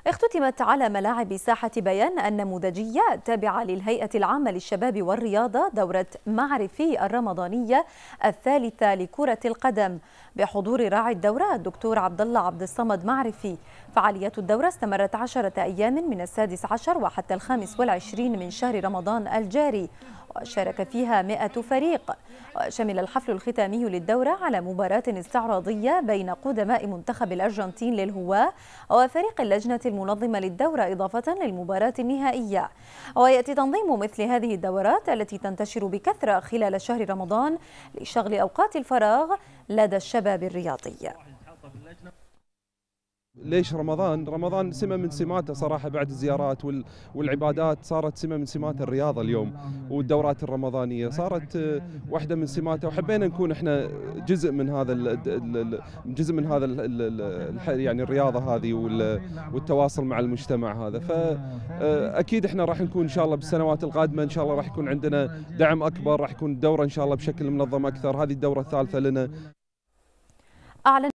اختتمت على ملاعب ساحة بيان النموذجية التابعة للهيئة العامة للشباب والرياضة دورة معرفي الرمضانية الثالثة لكرة القدم بحضور راعي الدورة الدكتور عبد الله عبد الصمد معرفي. فعاليات الدورة استمرت 10 أيام من السادس عشر وحتى 25 من شهر رمضان الجاري، وشارك فيها 100 فريق. وشمل الحفل الختامي للدورة على مباراة استعراضية بين قدماء منتخب الأرجنتين للهواة وفريق اللجنة المنظمة للدورة إضافة للمباراة النهائية. ويأتي تنظيم مثل هذه الدورات التي تنتشر بكثرة خلال شهر رمضان لشغل أوقات الفراغ لدى الشباب الرياضي. ليش رمضان؟ رمضان سمة من سماته صراحة بعد الزيارات والعبادات صارت سمة من سمات الرياضة اليوم، والدورات الرمضانية صارت واحدة من سماته، وحبينا نكون احنا جزء من هذا يعني الرياضة هذه والتواصل مع المجتمع هذا. فأكيد احنا راح نكون إن شاء الله بالسنوات القادمة إن شاء الله راح يكون عندنا دعم أكبر، راح يكون الدورة إن شاء الله بشكل منظم أكثر. هذه الدورة الثالثة لنا. أعلن